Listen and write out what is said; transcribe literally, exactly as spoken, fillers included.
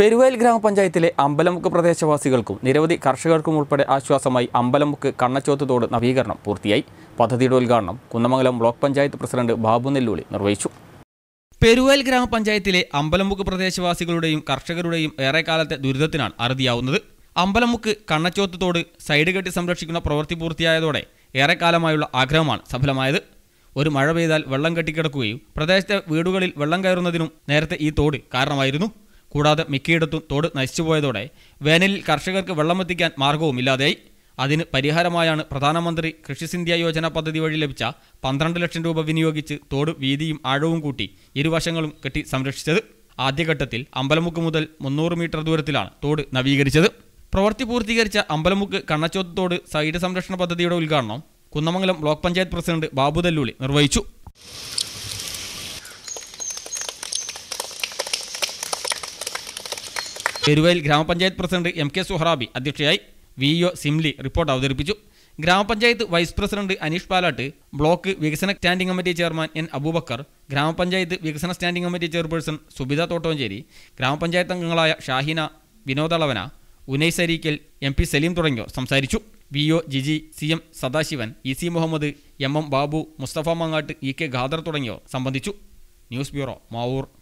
പെരുവയൽ ഗ്രാമപഞ്ചായത്തിലെ അമ്പലമുക്ക് പ്രദേശവാസികൾക്കും നിരവധി കർഷകർക്കും ഉൾപ്പെടെ ആശ്വാസമായി അമ്പലമുക്ക് കണ്ണച്ചോത്ത് തോട് നവീകരണം പൂർത്തിയായി. പദ്ധതിയുടെ ഉദ്ഘാടനം കുന്നമംഗലം ബ്ലോക്ക് പഞ്ചായത്ത് പ്രസിഡന്റ് ബാബു നെല്ലൂളി നിർവഹിച്ചു. പെരുവയൽ ഗ്രാമപഞ്ചായത്തിലെ അമ്പലമുക്ക് പ്രദേശവാസികളുടെയും കർഷകരുടെയും ഏറെക്കാലത്തെ ദുരിതത്തിനാണ് അറുതിയാവുന്നത്. അമ്പലമുക്ക് കണ്ണച്ചോത്ത് തോട് സൈഡ് കെട്ടി സംരക്ഷിക്കുന്ന പ്രവൃത്തി പൂർത്തിയായതോടെ ഏറെക്കാലമായുള്ള ആഗ്രഹമാണ് സഫലമായത്. ഒരു മഴ പെയ്താൽ വെള്ളം കെട്ടിക്കിടക്കുകയും പ്രദേശത്തെ വീടുകളിൽ വെള്ളം കയറുന്നതിനും നേരത്തെ ഈ തോട് കാരണമായിരുന്നു. കൂടാതെ മിക്കയിടത്തും തോട് നശിച്ചുപോയതോടെ വേനലിൽ കർഷകർക്ക് വെള്ളമെത്തിക്കാൻ മാർഗവുമില്ലാതെയായി. അതിന് പരിഹാരമായാണ് പ്രധാനമന്ത്രി കൃഷി സിന്ധ്യ യോജന പദ്ധതി വഴി ലഭിച്ച പന്ത്രണ്ട് ലക്ഷം രൂപ വിനിയോഗിച്ച് തോട് വീതിയും ആഴവും കൂട്ടി ഇരുവശങ്ങളും കെട്ടി സംരക്ഷിച്ചത്. ആദ്യഘട്ടത്തിൽ അമ്പലമുക്ക് മുതൽ മുന്നൂറ് മീറ്റർ ദൂരത്തിലാണ് തോട് നവീകരിച്ചത്. പ്രവൃത്തി പൂർത്തീകരിച്ച അമ്പലമുക്ക് കണ്ണച്ചോത്ത് തോട് സൈഡ് സംരക്ഷണ പദ്ധതിയുടെ ഉദ്ഘാടനം കുന്നമംഗലം ബ്ലോക്ക് പഞ്ചായത്ത് പ്രസിഡന്റ് ബാബു നെല്ലൂളി നിർവഹിച്ചു. Peruvayal gramapanchayat president M K Suharabi അധ്യക്ഷയായി. V E O Simli report അവതരിപ്പിച്ചു. Gramapanchayat vice president Aneesh Palatt, block വികസന standing committee chairman N Aboobacker, gramapanchayat വികസന standing committee chairperson Subitha Thottoncheri, gramapanchayat അംഗങ്ങളായ ഷാഹിന, വിനോദളവന, ഉനൈസ് അരീക്കൽ, എം പി സലീം തുടങ്ങിയവർ സംസാരിച്ചു. V O Jiji, C M Sadasivan, E C Muhammad, M M Babu, Musthafa Mangatt, E K Khader തുടങ്ങിയവർ സംബന്ധിച്ചു. News bureau, Mavoor.